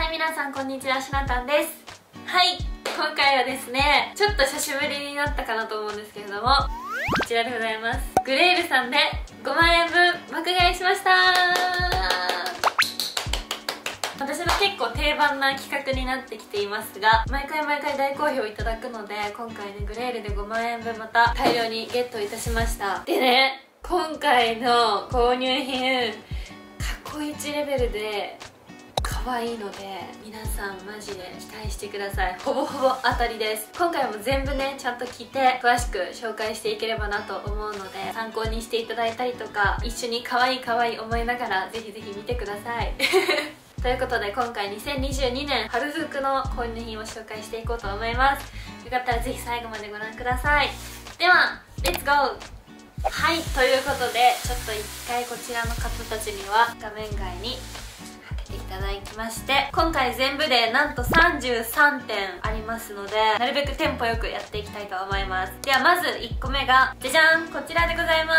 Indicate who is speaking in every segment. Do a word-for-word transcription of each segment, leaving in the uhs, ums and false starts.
Speaker 1: い、皆さんこんにちは、しなたんです。はい、今回はですね、ちょっと久しぶりになったかなと思うんですけれども、こちらでございます。グレールさんでごまんえんぶん爆買いしました。私の結構定番な企画になってきていますが、毎回毎回大好評いただくので、今回ね、グレールでごまんえんぶんまた大量にゲットいたしました。でね、今回の購入品過去一レベルで可愛いので、皆さんマジで期待してください。ほぼほぼ当たりです。今回も全部ねちゃんと聞いて詳しく紹介していければなと思うので、参考にしていただいたりとか、一緒に可愛い可愛い思いながらぜひぜひ見てくださいということで、今回にせんにじゅうにねん春服の購入品を紹介していこうと思います。よかったらぜひ最後までご覧ください。ではレッツゴー。はい、ということで、ちょっと一回こちらの方たちには画面外にいただきまして、今回全部でなんとさんじゅうさんてんありますので、なるべくテンポよくやっていきたいと思います。ではまずいっこめがじゃじゃん、こちらでございます。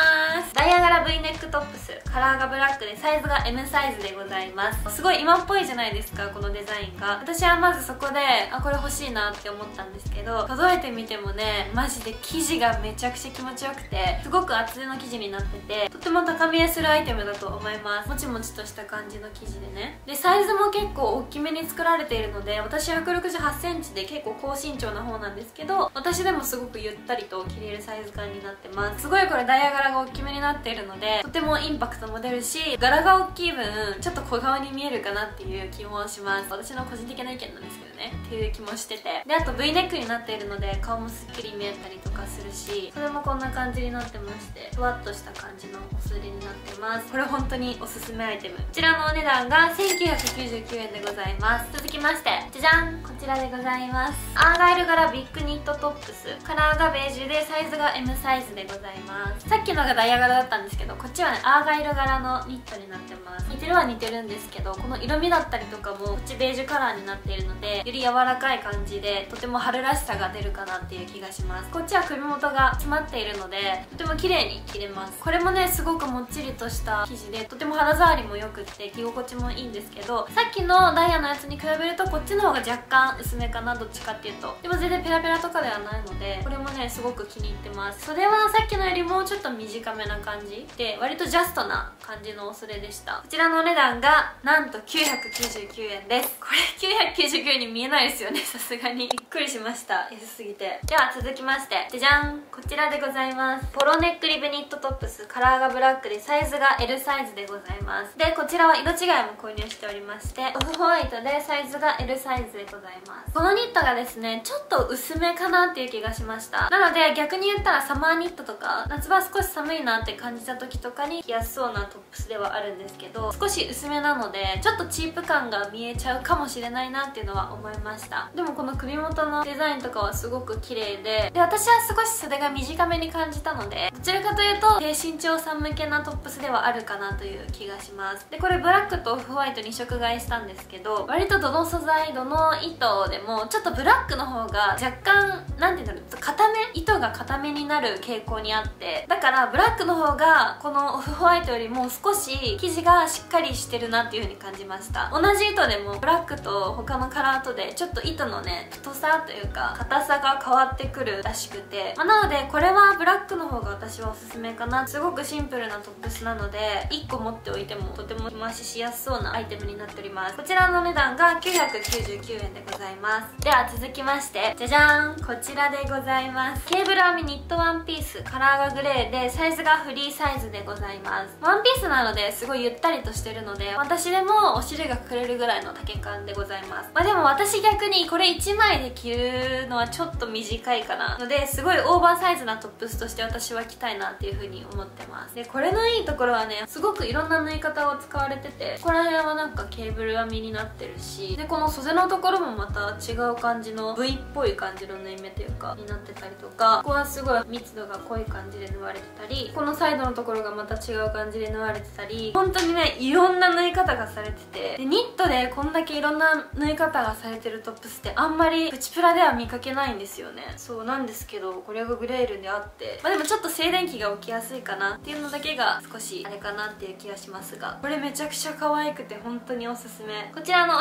Speaker 1: ダイヤ柄 V ネックトップス、カラーがブラックでサイズが エム サイズでございます。すごい今っぽいじゃないですか、このデザインが。私はまずそこであ、これ欲しいなって思ったんですけど、届いてみてもね、マジで生地がめちゃくちゃ気持ちよくて、すごく厚手の生地になってて、とても高見えするアイテムだと思います。もちもちとした感じの生地でね。でサイズも結構大きめに作られているので、私ひゃくろくじゅうはちセンチで結構高身長な方なんですけど、私でもすごくゆったりと着れるサイズ感になってます。すごいこれダイヤ柄が大きめになっているので、とてもインパクトも出るし、柄が大きい分ちょっと小顔に見えるかなっていう気もします。私の個人的な意見なんですけどね、っていう気もしてて、であと V ネックになっているので顔もすっきり見えたりとかするし、それもこんな感じになってまして、ふわっとした感じのお袖になってます。これ本当におすすめアイテム。こちらのお値段がせんきゅうひゃくきゅうじゅうきゅうえんでございます。続きましてじゃじゃん、こちらでございます。アーガイル柄ビッグニットトップス、カラーがベージュでサイズが エム サイズでございます。さっきのがダイヤ柄だったんですけど、こっちはねアーガイル柄のニットになってます。似てるは似てるんですけど、この色味だったりとかもこっちベージュカラーになっているので、より柔らかい感じでとても春らしさが出るかなっていう気がします。こっちは首元が詰まっているのでとても綺麗に着れます。これもねすごくもっちりとした生地で、とても肌触りもよくって着心地もいいんですけど、さっきのダイヤのやつに比べるとこっちの方が若干薄めかな、どっちかっていうと。でも全然ペラペラとかではないので、これもねすごく気に入ってます。袖はさっきのよりもちょっと短めな感じで、割とジャストな感じのお袖でした。こちらのお値段がなんときゅうひゃくきゅうじゅうきゅうえんです。これきゅうひゃくきゅうじゅうきゅうえんに見えないですよね、さすがに。びっくりしました、安すぎて。では続きましてじゃじゃん、こちらでございます。ポロネックリブニットトップス、カラーがブラックでサイズが エル サイズでございます。でこちらは色違いも購入しておりまして、オフホワイトでサイズが エル サイズでございます。このニットがですねちょっと薄めかなっていう気がしました。なので逆に言ったらサマーニットとか、夏場少し寒いなって感じた時とかに着やすそうなトップスではあるんですけど、少し薄めなのでちょっとチープ感が見えちゃうかもしれないなっていうのは思いました。でもこの首元のデザインとかはすごく綺麗で、で私は少し袖が短めに感じたので、どちらかというと低身長さん向けなトップスではあるかなという気がします。でこれブラックとオフホワイトに色買いしたんですけど、割とどの素材どの糸でもちょっとブラックの方が若干なんていうんだろう、固め糸が固めになる傾向にあって、だからブラックの方がこのオフホワイトよりも少し生地がしっかりしてるなっていう風に感じました。同じ糸でもブラックと他のカラーとでちょっと糸のね太さというか硬さが変わってくるらしくて、まあ、なのでこれはブラックの方が私はおすすめかな。すごくシンプルなトップスなのでいっこ持っておいてもとても着回ししやすそうなアイテムになっております。こちらのお値段がきゅうひゃくきゅうじゅうきゅうえんでございます。では続きましてじゃじゃーん、こちらでございます。ケーブル編みニットワンピース、カラーがグレーでサイズがフリーサイズでございます。ワンピースなのですごいゆったりとしてるので、私でもお尻が隠れるぐらいの丈感でございます。まあでも私逆にこれいちまいで着るのはちょっと短いかなので、すごいオーバーサイズなトップスとして私は着たいなっていう風に思ってます。でこれのいいところはね、すごくいろんな縫い方を使われてて、ここら辺はなんかケーブル編みになってるし、でこの袖のところもまた違う感じの V っぽい感じの縫い目というかになってたりとか、ここはすごい密度が濃い感じで縫われてたり、このサイドのところがまた違う感じで縫われてたり、本当にねいろんな縫い方がされてて、でニットでこんだけいろんな縫い方がされてるトップスってあんまりプチプラでは見かけないんですよね。そうなんですけど、これがグレールであって、まあでもちょっと静電気が起きやすいかなっていうのだけが少しあれかなっていう気がしますが、これめちゃくちゃ可愛くて本当におすすめ。こちらのお値段が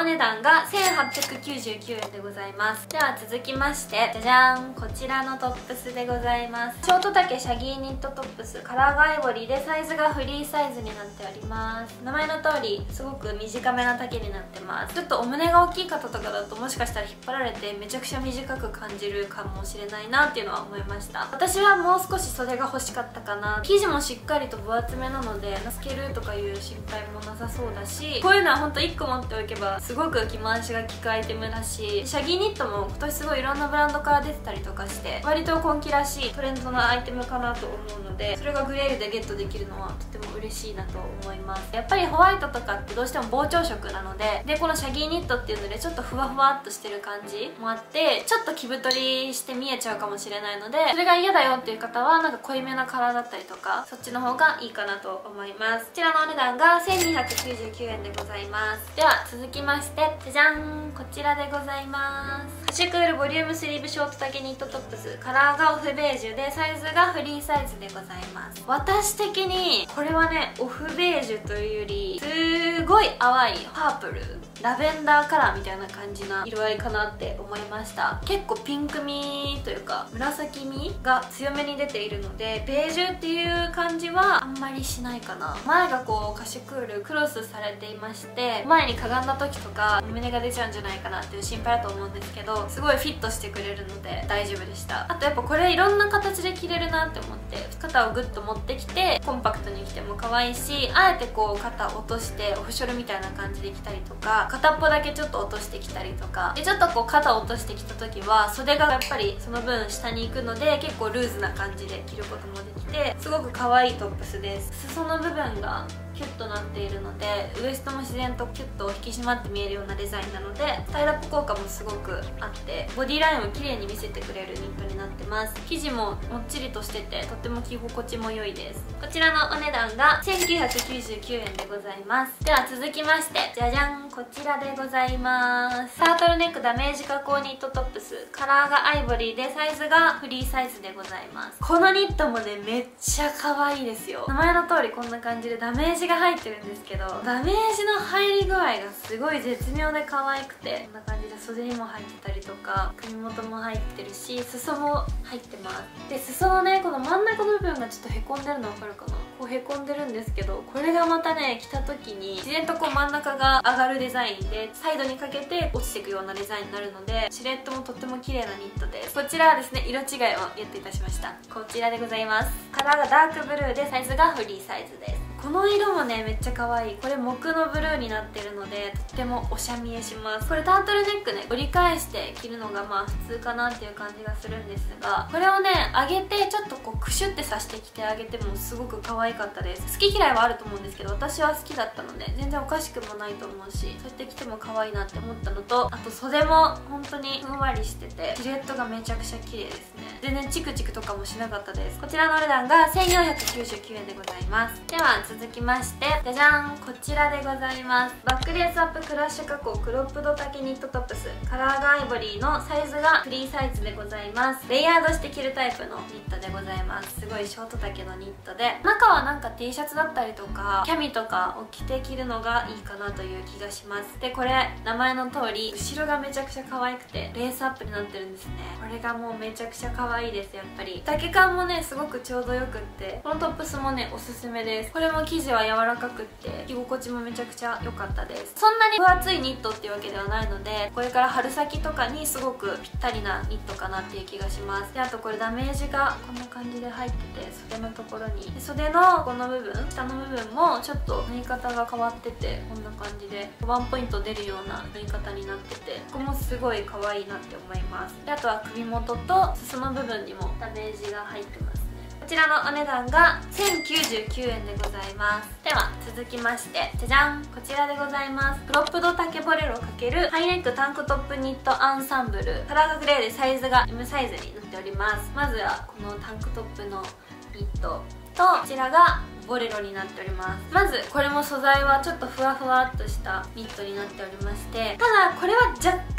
Speaker 1: がせんはっぴゃくきゅうじゅうきゅうえんでございます。では続きまして、じゃじゃーん、こちらのトップスでございます。ショート丈シャギーニットトップス、カラーがアイボリーでサイズがフリーサイズになっております。名前の通りすごく短めな丈になってます。ちょっとお胸が大きい方とかだともしかしたら引っ張られてめちゃくちゃ短く感じるかもしれないなっていうのは思いました。私はもう少し袖が欲しかったかな。生地もしっかりと分厚めなので透けるとかいう心配もなさそうだし、こういうのはほんといっこ持っておけばすごく着回しが効くアイテムだし、シャギーニットも今年すごいいろんなブランドから出てたりとかして割と今季らしいトレンドなアイテムかなと思うので、それがグレールでゲットできるのはとても嬉しいなと思います。やっぱりホワイトとかってどうしても膨張色なので、でこのシャギーニットっていうのでちょっとふわふわっとしてる感じもあってちょっと着太りして見えちゃうかもしれないので、それが嫌だよっていう方はなんか濃いめなカラーだったりとかそっちの方がいいかなと思います。こちらのお値段がせんにひゃくきゅうじゅうきゅうえんでございます。では続きましてじゃじゃん、こちらでございます。カシュクールボリュームスリーブショート丈ニットトップス、カラーがオフベージュでサイズがフリーサイズでございます。私的にこれはねオフベージュというよりすごい淡いパープルラベンダーカラーみたいな感じな色合いかなって思いました。結構ピンク味というか紫味が強めに出ているので、ベージュっていう感じはあんまりしないかな。前がこうカシュクールクロスされていまして、前にかがんだ時とか胸が出ちゃうんじゃないかなっていう心配だと思うんですけど、すごいフィットしてくれるので大丈夫でした。あとやっぱこれいろんな形で着れるなって思って、肩をグッと持ってきてコンパクトに着ても可愛いし、あえてこう肩を落としてオフショルみたいな感じで着たりとか、片っぽだけちょっと落としてきたりとかで、ちょっとこう肩を落としてきた時は袖がやっぱりその分下に行くので結構ルーズな感じで着ることもできてすごく可愛いトップスです。裾の部分がキュッとなっているのでウエストも自然とキュッと引き締まって見えるようなデザインなのでスタイルアップ効果もすごくあってボディラインを綺麗に見せてくれるニットになってます。生地ももっちりとしててとっても着心地も良いです。こちらのお値段がせんきゅうひゃくきゅうじゅうきゅうえんでございます。では続きましてじゃじゃん、こちらでございます。タートルネックダメージ加工ニットトップス、カラーがアイボリーでサイズがフリーサイズでございます。このニットもねめっちゃ可愛いですよ。名前の通りこんな感じでダメージが入ってるんですけど、ダメージの入り具合がすごい絶妙で可愛くて、こんな感じで袖にも入ってたりとか首元も入ってるし裾も入ってます。で裾のねこの真ん中の部分がちょっとへこんでるの分かるかな。こうへこんでるんですけど、これがまたね着た時に自然とこう真ん中が上がるデザインでサイドにかけて落ちていくようなデザインになるのでシルエットもとっても綺麗なニットです。こちらはですね色違いをゲットいたしました。こちらでございます。カラーがダークブルーでサイズがフリーサイズです。この色もねめっちゃ可愛い。これ木のブルーになってるのでとってもおしゃ見えします。これタートルネックね折り返して着るのがまあ普通かなっていう感じがするんですが、これをね上げてちょっとこうクシュってさして着てあげてもすごく可愛かったです。好き嫌いはあると思うんですけど私は好きだったので全然おかしくもないと思うし、そうやって着ても可愛いなって思ったのと、あと袖も本当にふんわりしててシルエットがめちゃくちゃ綺麗ですね。全然チクチクとかもしなかったです。こちらのお値段がせんよんひゃくきゅうじゅうきゅうえんでございます。では続きましてじゃじゃん、こちらでございます。バックレースアップクラッシュ加工クロップド丈ニットトップス、カラーがアイボリーのサイズがフリーサイズでございます。レイヤードして着るタイプのニットでございます。すごいショート丈のニットで中はなんか T シャツだったりとかキャミとかを着て着るのがいいかなという気がします。でこれ名前の通り後ろがめちゃくちゃ可愛くてレースアップになってるんですね。これがもうめちゃくちゃ可愛いです。やっぱり丈感もねすごくちょうどよくって、このトップスもねおすすめです。これも生地は柔らかくって着心地もめちゃくちゃ良かったです。そんなに分厚いニットっていうわけではないのでこれから春先とかにすごくぴったりなニットかなっていう気がします。であとこれダメージがこんな感じで入ってて袖のところに、で袖のこの部分下の部分もちょっと縫い方が変わっててこんな感じでワンポイント出るような縫い方になっててここもすごい可愛いなって思います。であとは首元と裾の部分にもダメージが入ってますね。こちらのお値段がせんきゅうじゅうきゅうえんでございます。では続きましてじゃじゃん、こちらでございます。クロップド丈ボレロ×ハイネックタンクトップニットアンサンブル、カラーがグレーでサイズが エム サイズになっております。まずはこのタンクトップのニットとこちらがボレロになっております。まずこれも素材はちょっとふわふわっとしたニットになっておりまして、ただこれは若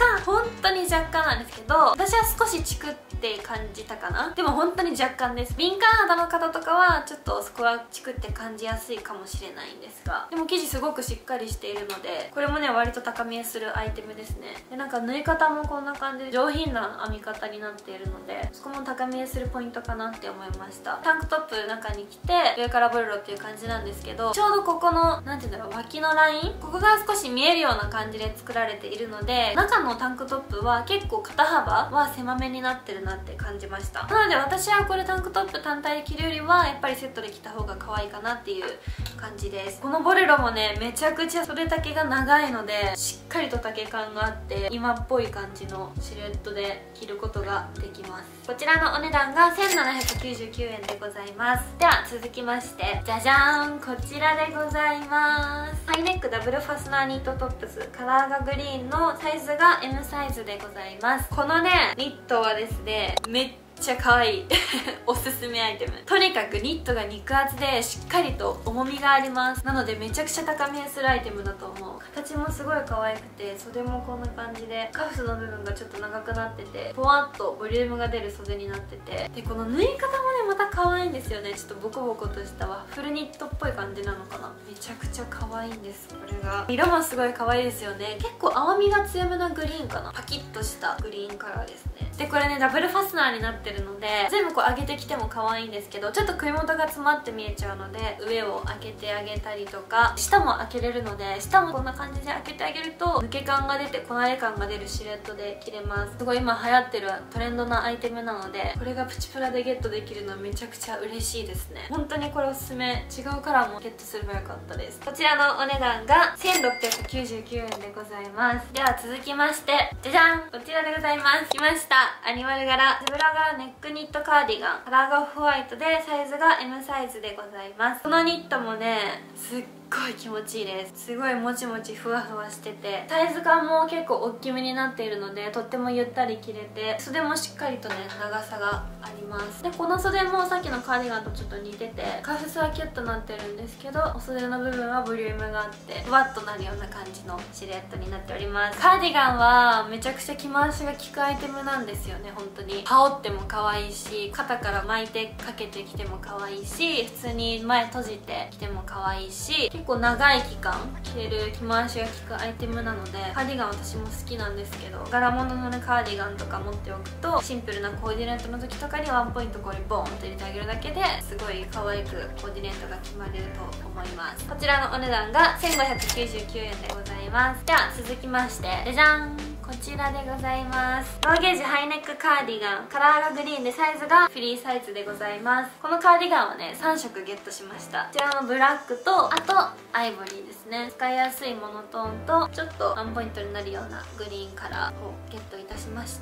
Speaker 1: 干本当に若干なんですけど、私は少しチクって感じたかな。でも本当に若干です。敏感肌の方とかはちょっとそこはチクって感じやすいかもしれないんですが、でも生地すごくしっかりしているので、これもね割と高見えするアイテムですね。でなんか縫い方もこんな感じで上品な編み方になっているので、そこも高見えするポイントかなって思いました。タンクトップ中に着て上からボレロっていう感じなんですけど、ちょうどここのなんて言うんだろう、脇のライン、ここが少し見えるような感じで作られているので、中のタンクトップは結構肩幅は狭めになってるなって感じました。なので私はこれタンクトップ単体で着るよりはやっぱりセットで着た方が可愛いかなっていう感じです。このボレロもねめちゃくちゃ袖丈が長いので、しっかりと丈感があって今っぽい感じのシルエットで着ることができます。こちらのお値段がせんななひゃくきゅうじゅうきゅうえんでございます。では続きましてじゃじゃーん、こちらでございます。ハイネックダブルファスナーニットトップス、カラーがグリーンのサイズが エム サイズでございます。このねニットはですねめっめっちゃ可愛いおすすめアイテム。とにかくニットが肉厚でしっかりと重みがあります。なのでめちゃくちゃ高見えするアイテムだと思う。形もすごい可愛くて、袖もこんな感じでカフの部分がちょっと長くなってて、ぽわっとボリュームが出る袖になってて、でこの縫い方もねまた可愛いんですよね。ちょっとボコボコとしたワッフルニットっぽい感じなのかな。めちゃくちゃ可愛いんです。これが色もすごい可愛いですよね。結構淡みが強めなグリーンかな。パキッとしたグリーンカラーですね。でこれねダブルファスナーになってるので全部こう上げてきても可愛いんですけど、ちょっと首元が詰まって見えちゃうので上を開けてあげたりとか、下も開けれるので下もこんな感じで開けてあげると抜け感が出てこなれ感が出るシルエットで着れます。すごい今流行ってるトレンドなアイテムなので、これがプチプラでゲットできるのはめちゃくちゃ嬉しいですね。本当にこれおすすめ。違うカラーもゲットすればよかったです。こちらのお値段がせんろっぴゃくきゅうじゅうきゅうえんでございます。では続きましてじゃじゃん、こちらでございます。来ました、アニマル柄ゼブラ柄ネックニットカーディガン、カラーがオフホワイトでサイズが エム サイズでございます。このニットもねすっごい気持ちいいです。すごいもちもちふわふわしてて、サイズ感も結構大きめになっているのでとってもゆったり着れて、袖もしっかりとね長さがあります。でこの袖もさっきのカーディガンとちょっと似てて、カフスはキュッとなってるんですけど、お袖の部分はボリュームがあってふわっとなるような感じのシルエットになっております。カーディガンはめちゃくちゃ着回しが効くアイテムなんですよね。本当に羽織っても可愛いし、肩から巻いてかけてきても可愛いし、普通に前閉じて着ても可愛いし、結構長い期間着れる着回しが効くアイテムなので、カーディガン私も好きなんですけど、柄物のねカーディガンとか持っておくとシンプルなコーディネートの時とかにワンポイントこれボーンと入れてあげるだけですごい可愛くコーディネートが決まると思います。こちらのお値段がせんごひゃくきゅうじゅうきゅうえんでございます。では続きましてじゃじゃん、こちらでございます。ローゲージハイネックカーディガン、カラーがグリーンでサイズがフリーサイズでございます。このカーディガンはねさんしょくゲットしました。こちらのブラックとあとアイボリーですね。使いやすいモノトーンとちょっとワンポイントになるようなグリーンカラーをゲットいたしました。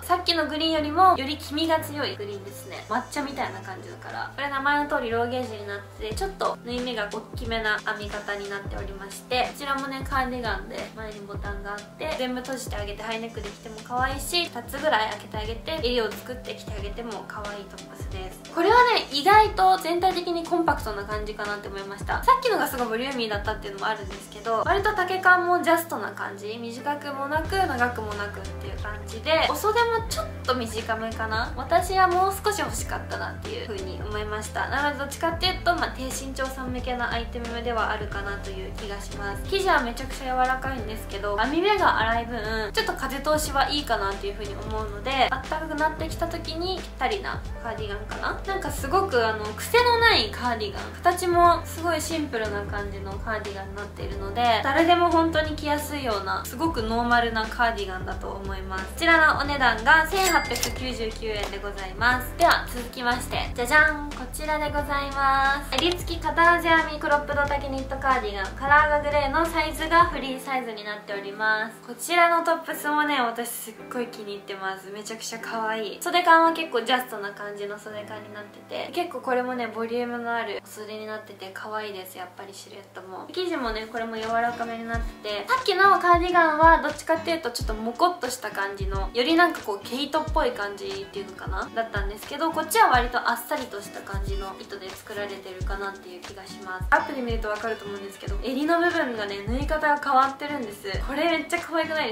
Speaker 1: さっきのグリーンよりもより黄身が強いグリーンですね。抹茶みたいな感じのカラー。これ名前の通りローゲージになってちょっと縫い目が大きめな編み方になっておりまして、こちらもねカーディガンで前にボタンがあって全部閉じてあげてハイネックで着ても可愛いし、ふたつぐらい開けてあげて襟を作って着てあげても可愛いトップスです。これはね意外と全体的にコンパクトな感じかなって思いました。さっきのがすごいボリューミーだったっていうのもあるんですけど、割と丈感もジャストな感じ、短くもなく長くもなくっていう感じで、お袖もちょっと短めかな。私はもう少し欲しかったなっていう風に思いました。なのでどっちかっていうと、まあ、低身長さん向けなアイテムではあるかなという気がします。生地はめちゃくちゃ柔らかいんですけど、編み目が粗い分ちょっと風通しはいいかなっていう風に思うので、あったかくなってきた時にぴったりなカーディガンかな。なんかすごくあの癖のないカーディガン、形もすごいシンプルな感じのカーディガンになっているので、誰でも本当に着やすいようなすごくノーマルなカーディガンだと思います。こちらのお値段がせんはっぴゃくきゅうじゅうきゅうえんでございます。では続きましてじゃじゃん、こちらでございます。襟付き肩地編みクロップド丈ニットカーディガン、カラーがグレーのサイズがフリーサイズになっております。こちらのトップスもね私すっごい気に入ってます。めちゃくちゃ可愛い。袖感は結構ジャストな感じの袖感になってて、結構これもねボリュームのある袖になってて可愛いです。やっぱりシルエットも生地もねこれも柔らかめになってて、さっきのカーディガンはどっちかっていうとちょっとモコっとした感じの、よりなんかこう毛糸っぽい感じっていうのかなだったんですけど、こっちは割とあっさりとした感じの糸で作られてるかなっていう気がします。アップで見ると分かると思うんですけど、襟の部分がね縫い方が変わってるんです。これめっちゃ可愛くないですか？こ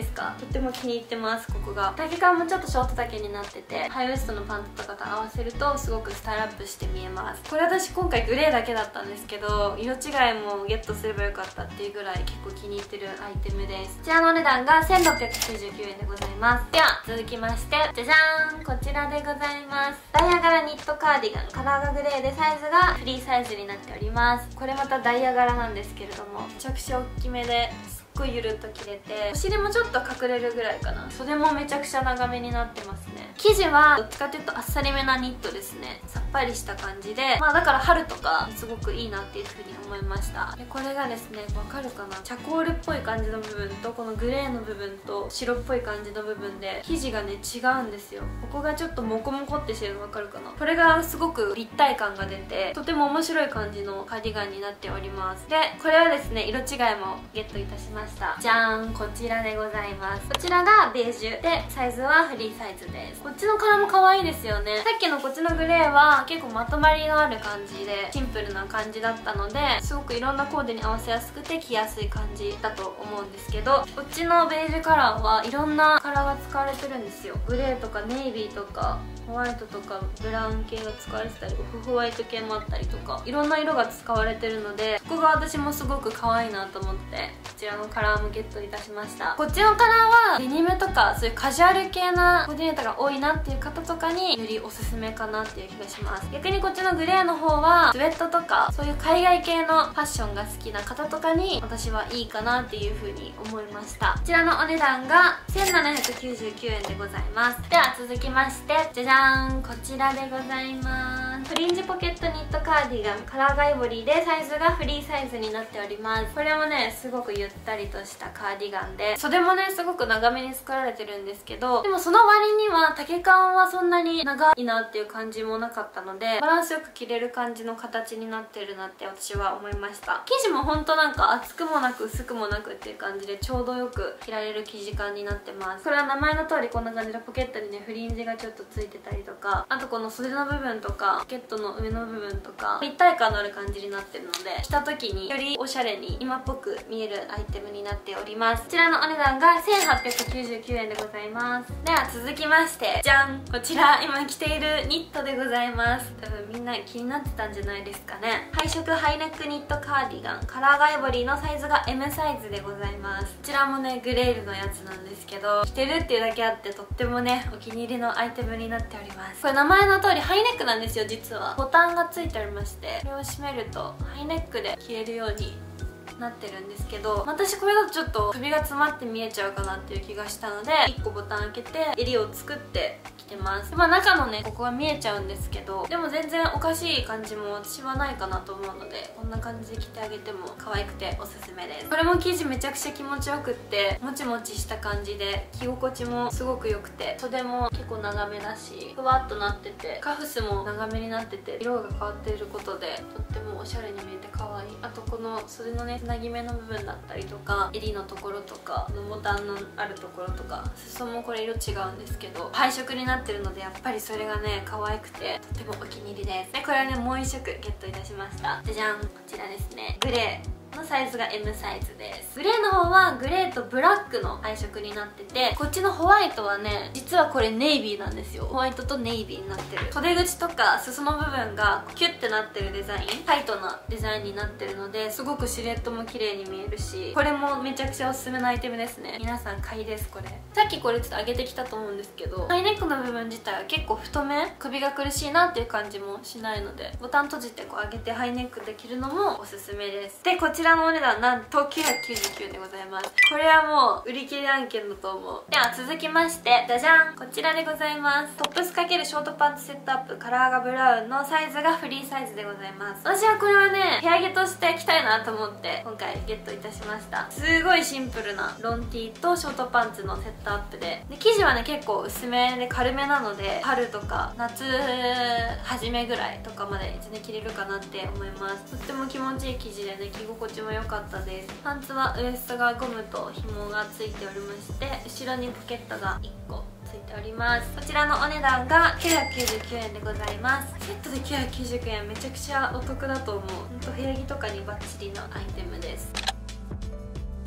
Speaker 1: っても気に入ってます。ここが丈感もちょっとショート丈になってて、ハイウエストのパンツとかと合わせるとすごくスタイルアップして見えます。これ私今回グレーだけだったんですけど、色違いもゲットすればよかったっていうぐらい結構気に入ってるアイテムです。こちらのお値段がせんろっぴゃくきゅうじゅうきゅうえんでございます。では続きまして、じゃじゃーん、こちらでございます。ダイヤ柄ニットカーディガン、カラーがグレーでサイズがフリーサイズになっております。これまたダイヤ柄なんですけれども、めちゃくちゃ大きめですっごいゆるっと着れて、お尻もちょっと隠れるぐらいかな。袖もめちゃくちゃ長めになってますね。生地はどっちかというとあっさりめなニットですね。さっぱりした感じで、まあだから春とかすごくいいなっていう風に思いました。でこれがですね、わかるかな、チャコールっぽい感じの部分とこのグレーの部分と白っぽい感じの部分で生地がね違うんですよ。ここがちょっとモコモコってしてるのわかるかな。これがすごく立体感が出て、とても面白い感じのカーディガンになっております。でこれはですね、色違いもゲットいたしました。じゃーん、こちらでございます。こちらがベージュで、サイズはフリーサイズです。こっちのカラーも可愛いですよね。さっきのこっちのグレーは結構まとまりのある感じでシンプルな感じだったので、すごくいろんなコーデに合わせやすくて着やすい感じだと思うんですけど、こっちのベージュカラーはいろんなカラーが使われてるんですよ。グレーとかネイビーとかホワイトとかブラウン系が使われてたり、オフホワイト系もあったりとか、いろんな色が使われてるので、ここが私もすごく可愛いなと思ってこちらのカラーもゲットいたしました。こっちのカラーはデニムとかそういうカジュアル系なコーディネートが多いなっていう方とかによりおすすめかなっていう気がします。逆にこっちのグレーの方はスウェットとかそういう海外系のファッションが好きな方とかに私はいいかなっていう風に思いました。こちらのお値段がせんななひゃくきゅうじゅうきゅうえんでございます。では続きまして、じゃじゃーん、こちらでございます。フリンジポケットニットカーディガン、カラーガイボリーでサイズがフリーサイズになっております。これもねすごくゆったりとしたカーディガンで、袖もねすごく長めに作られてるんですけど、でもその割には丈感はそんなに長いなっていう感じもなかったので、バランスよく着れる感じの形になってるなって私は思いました。生地もほんとなんか厚くもなく薄くもなくっていう感じでちょうどよく着られる生地感になってます。これは名前の通りこんな感じでポケットにねフリンジがちょっとついてたりとか、あとこの袖の部分とかポケットの上の部分とか立体感のある感じになってるので、着た時によりおしゃれに今っぽく見えるアイテムになっております。こちらのお値段がせんはっぴゃくきゅうじゅうきゅうえんでございます。では続きまして、じゃん、こちら今着ているニットでございます。多分みんな気になってたんじゃないですかね。配色ハイネックニットカーディガン、カラーガイボリーのサイズが エム サイズでございます。こちらもねグレールのやつなんですけど、着てるっていうだけあってとってもねお気に入りのアイテムになっております。これ名前の通りハイネックなんですよ。実はボタンがついておりまして、これを閉めるとハイネックで着れるようになってるんですけど、私これだとちょっと首が詰まって見えちゃうかなっていう気がしたので、いっこボタン開けて襟を作って着てます。まあ中のねここが見えちゃうんですけど、でも全然おかしい感じも私はないかなと思うので、こんな感じで着てあげても可愛くておすすめです。これも生地めちゃくちゃ気持ちよくって、もちもちした感じで着心地もすごく良くて、袖も結構長めだしふわっとなってて、カフスも長めになってて、色が変わっていることでとってもおしゃれに見えて可愛い。あとこの袖のねつなぎ目の部分だったりとか、襟のところとかボタンのあるところとか、裾もこれ色違うんですけど配色になってるので、やっぱりそれがね可愛くてとってもお気に入りです。でこれはねもういっしょくゲットいたしました。じゃじゃん、こちらですね、グレーのサイズが エム サイズです。グレーの方はグレーとブラックの配色になってて、こっちのホワイトはね実はこれネイビーなんですよ。ホワイトとネイビーになってる。袖口とか裾の部分がキュッてなってるデザイン、タイトなデザインになってるので、すごくシルエットも綺麗に見えるし、これもめちゃくちゃおすすめのアイテムですね。皆さん買いです。これさっきこれちょっと上げてきたと思うんですけど、ハイネックの部分自体は結構太め、首が苦しいなっていう感じもしないので、ボタン閉じてこう上げてハイネックで着るのもおすすめです。でこちらのお値段なんときゅうひゃくきゅうじゅうきゅうえんでございます。これはもう売り切れ案件だと思う。では続きまして、じゃじゃん、こちらでございます。トップス×ショートパンツセットアップ、カラーがブラウンのサイズがフリーサイズでございます。私はこれはね部屋着として着たいなと思って今回ゲットいたしました。すごいシンプルなロン T とショートパンツのセットアップで、で生地はね結構薄めで軽めなので、春とか夏初めぐらいとかまで全然着れるかなって思います。とっても気持ちいい生地でね着心地も良かったです。パンツはウエストがゴムと紐がついておりまして、後ろにポケットがいっこついております。こちらのお値段がきゅうひゃくきゅうじゅうきゅうえんでございます。セットできゅうひゃくきゅうじゅうきゅうえんめちゃくちゃお得だと思う。ほんと部屋着とかにバッチリのアイテムです。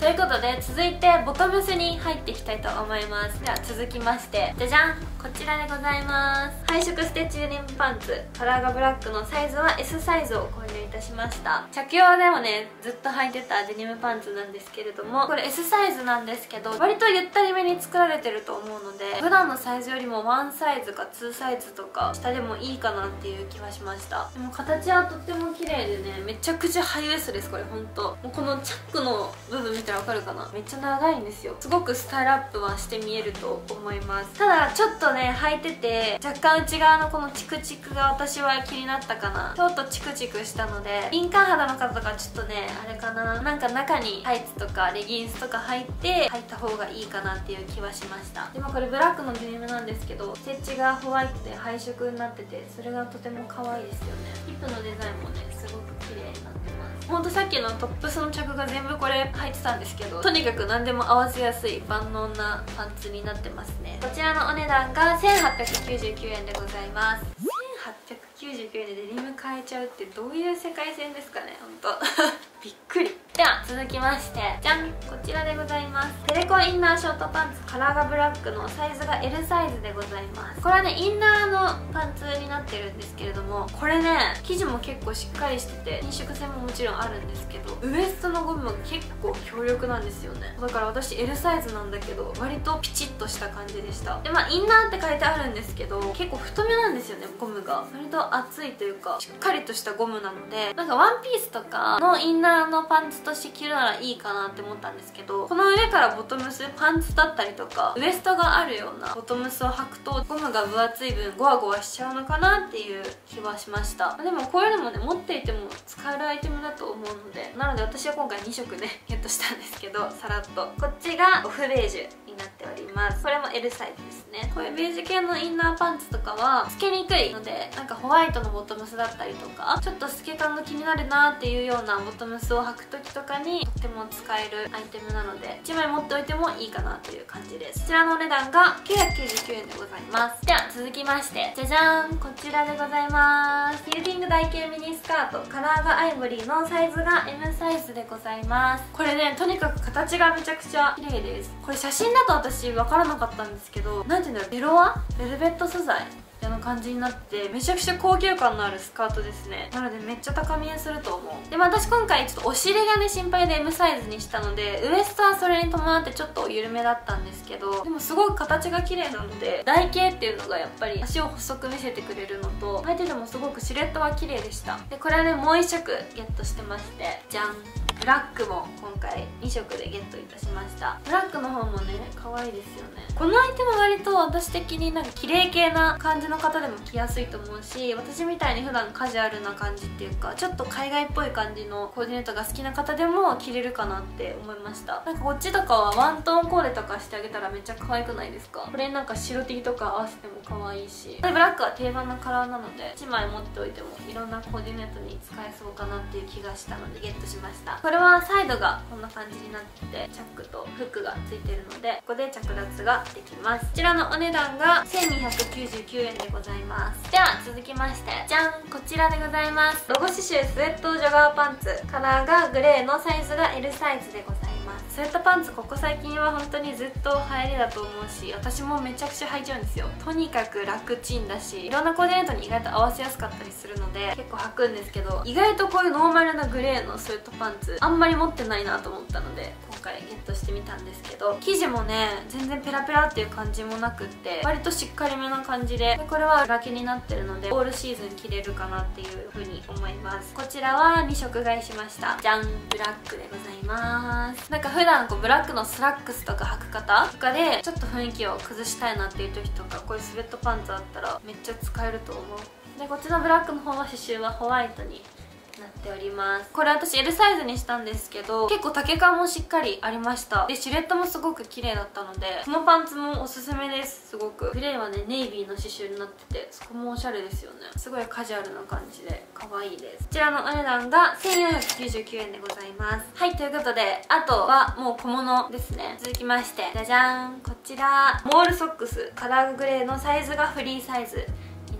Speaker 1: ということで続いてボトムスに入っていきたいと思います。では続きましてじゃじゃん、こちらでございます。配色ステッチデニムパンツ、カラーがブラックのサイズは エス サイズを購入いたしました。着用でもねずっと履いてたデニムパンツなんですけれども、これ エス サイズなんですけど割とゆったりめに作られてると思うので、普段のサイズよりもワンサイズかツーサイズとか下でもいいかなっていう気はしました。でも形はとっても綺麗でね、めちゃくちゃハイウエストです。これほんともうこのチャックの部分見たらわかるかな、めっちゃ長いんですよ。すごくスタイルアップはして見えると思います。ただちょっとね履いてて若干内側のこのチクチクが私は気になったかな。ちょっとチクチクしたので、敏感肌の方とかちょっとねあれかな、なんか中にタイツとかレギンスとか入って履いた方がいいかなっていう気はしました。でもこれブラックのデニムなんですけど、ステッチがホワイトで配色になってて、それがとても可愛いですよね。ヒップのデザインもねすごく綺麗になってます。ほんとさっきのトップスの着が全部これ入ってたんですけど、とにかく何でも合わせやすい万能なパンツになってますね。こちらのお値段がせんはっぴゃくきゅうじゅうきゅうえんでございます。せんはっぴゃくきゅうじゅうきゅうえんでデニム買えちゃうってどういう世界線ですかね、ほんとびっくり。では続きましてじゃん、こちらでございます。テレコインナーショートパンツ、カラーがブラックのサイズが エル サイズでございます。これはねインナーのパンツになってるんですけれども、これね生地も結構しっかりしてて伸縮性ももちろんあるんですけど、ウエストのゴムが結構強力なんですよね。だから私 エル サイズなんだけど割とピチッとした感じでした。でまあインナーって書いてあるんですけど結構太めなんですよね、ゴムが割と厚いというかしっかりとしたゴムなので、なんかワンピースとかのインナーのパンツとして着るならいいかなって思ったんですけど、この上からボトムスパンツだったりとかウエストがあるようなボトムスを履くとゴムが分厚い分ゴワゴワしちゃうのかなっていう気はしました。でもこういうのもね持っていても使えるアイテムだと思うので、なので私は今回にしょくねゲットしたんですけど、さらっとこっちがオフベージュになっております。これも エル サイズですね。こういうベージュ系のインナーパンツとかは透けにくいので、なんかホワイトのボトムスだったりとかちょっと透け感が気になるなっていうようなボトムスを履く時とかにとっても使えるアイテムなのでいちまい持っておいてもいいかなという感じです。こちらのお値段がきゅうひゃくきゅうじゅうきゅうえんでございます。では続きましてじゃじゃーん、こちらでございます。キルティング台形ミニスカート、カラーがアイボリーのサイズが エム サイズでございます。これねとにかく形がめちゃくちゃ綺麗です。これ写真だと私分からなかったんですけど、なんていうんだろう、ベロアベルベット素材みたいな感じになってめちゃくちゃ高級感のあるスカートですね。なのでめっちゃ高見えすると思う。でも私今回ちょっとお尻がね心配で エム サイズにしたので、ウエストはそれに伴ってちょっと緩めだったんですけど、でもすごく形が綺麗なので台形っていうのがやっぱり足を細く見せてくれるのと、履いててもすごくシルエットは綺麗でした。でこれはねもういっしょくゲットしてまして、じゃん、ブラックも今回にしょくでゲットいたしました。ブラックの方もね可愛いですよね。このアイテム割と私的になんか綺麗系な感じの方でも着やすいと思うし、私みたいに普段カジュアルな感じっていうかちょっと海外っぽい感じのコーディネートが好きな方でも着れるかなって思いました。なんかこっちとかはワントーンコーデとかしてあげたらめっちゃ可愛くないですか。これになんか白 T とか合わせても可愛いし、ブラックは定番のカラーなのでいちまい持っておいてもいろんなコーディネートに使えそうかなっていう気がしたのでゲットしました。これはサイドがこんな感じになっててチャックとフックがついてるのでここで着脱ができます。こちらのお値段がせんにひゃくきゅうじゅうきゅうえんでございます。では続きましてじゃん、こちらでございます。ロゴ刺繍スウェットジョガーパンツ、カラーがグレーのサイズが エル サイズでございます。スウェットパンツここ最近は本当にずっと流行りだと思うし、私もめちゃくちゃ履いちゃうんですよ。とにかく楽ちんだしいろんなコーディネートに意外と合わせやすかったりするので結構履くんですけど、意外とこういうノーマルなグレーのスウェットパンツあんまり持ってないなと思ったので今回ゲットしてみたんですけど、生地もね全然ペラペラっていう感じもなくって割としっかりめな感じ で, でこれは裏毛になってるのでオールシーズン着れるかなっていう風に思います。こちらはにしょく買いしました。じゃん、ブラックでございます。なんか普段こうブラックのスラックスとか履く方とかでちょっと雰囲気を崩したいなっていう時とかこういうスウェットパンツあったらめっちゃ使えると思う。でこっちのブラックの方は刺繍はホワイトになっております。これ私 エル サイズにしたんですけど結構丈感もしっかりありました。でシルエットもすごく綺麗だったのでこのパンツもおすすめです。すごくグレーはねネイビーの刺繍になっててそこもおしゃれですよね。すごいカジュアルな感じで可愛いです。こちらのお値段がせんよんひゃくきゅうじゅうきゅうえんでございます。はい、ということであとはもう小物ですね。続きましてじゃじゃーん、こちらモールソックス、カラーグレーのサイズがフリーサイズに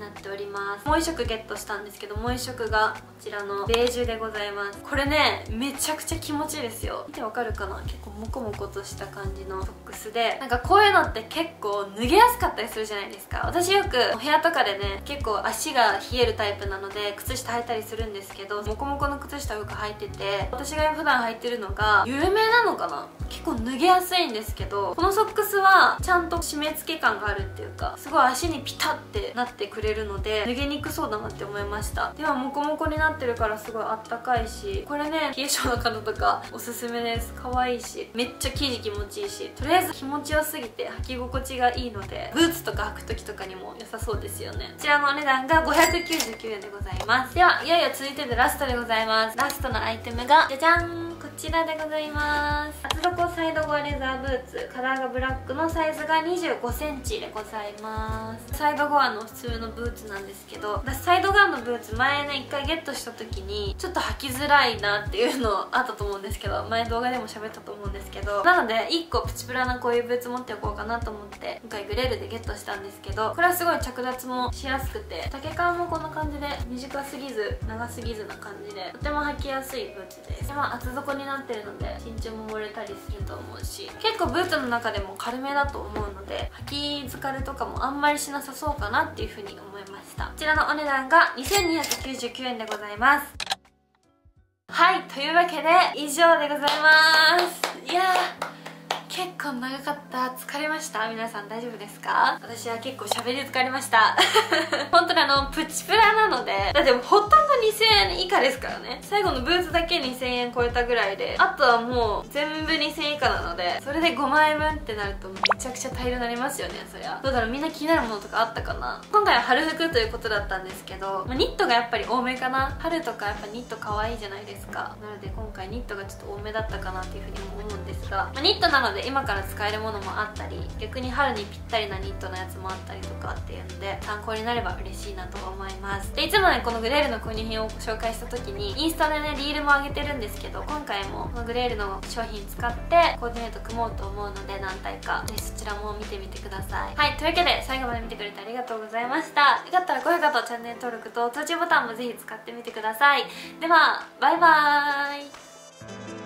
Speaker 1: なっております。もういっしょくゲットしたんですけど、もういっしょくがこちらのベージュでございます。これねめちゃくちゃ気持ちいいですよ。見てわかるかな、結構モコモコとした感じのソックスで、なんかこういうのって結構脱げやすかったりするじゃないですか。私よくお部屋とかでね結構足が冷えるタイプなので靴下履いたりするんですけど、モコモコの靴下よく履いてて、私が普段履いてるのが緩めなのかな、結構脱げやすいんですけど、このソックスはちゃんと締め付け感があるっていうか、すごい足にピタッてなってくれるので脱げにくそうだなって思いました。ではモコモコになってるからすごいあったかいし、これね冷え性の方とかおすすめです。可愛いしめっちゃ生地気持ちいいし、とりあえず気持ちよすぎて履き心地がいいので、ブーツとか履く時とかにも良さそうですよね。こちらのお値段がごひゃくきゅうじゅうきゅうえんでございます。ではいよいよ続いてでラストでございます。ラストのアイテムがじゃじゃん、こちらでございます。厚底サイドゴアレザーブーツ、カラーがブラックのサイズがにじゅうごセンチでございます。サイドゴアの普通のブーツなんですけど、私サイドゴアのブーツ前ねいっかいゲットした時にちょっと履きづらいなっていうのあったと思うんですけど、前動画でも喋ったと思うんですけど、なのでいっこプチプラなこういうブーツ持っておこうかなと思って今回グレールでゲットしたんですけど、これはすごい着脱もしやすくて、丈感もこんな感じで短すぎず長すぎずな感じでとても履きやすいブーツです。で、まあ、厚底になってるので身長も漏れたりすると思うし、結構ブーツの中でも軽めだと思うので履き疲れとかもあんまりしなさそうかなっていうふうに思いました。こちらのお値段がにせんにひゃくきゅうじゅうきゅうえんでございます。はい、というわけで以上でございます。いやー結構長かった。疲れました？皆さん大丈夫ですか？私は結構喋り疲れました本当にあのプチプラなので、だってほとんどにせんえん以下ですからね。最後のブーツだけにせんえん超えたぐらいで、あとはもう全部にせんえん以下なので、それでごまんえんぶんってなるとめちゃくちゃ大量になりますよね。そりゃどうだろう、みんな気になるものとかあったかな。今回は春服ということだったんですけど、まあ、ニットがやっぱり多めかな。春とかやっぱニット可愛いじゃないですか。なので今回ニットがちょっと多めだったかなっていうふうにも思うんですが、まあ、ニットなので今から使えるものもあったり、逆に春にぴったりなニットのやつもあったりとかっていうので参考になれば嬉しいなと思います。でいつもねこのグレールの購入品を紹介した時にインスタでねリールも上げてるんですけど、今回もこのグレールの商品使ってコーディネート組もうと思うので何体かぜひそちらも見てみてください。はい、というわけで最後まで見てくれてありがとうございました。よかったら高評価とチャンネル登録と通知ボタンもぜひ使ってみてください。ではバイバーイ。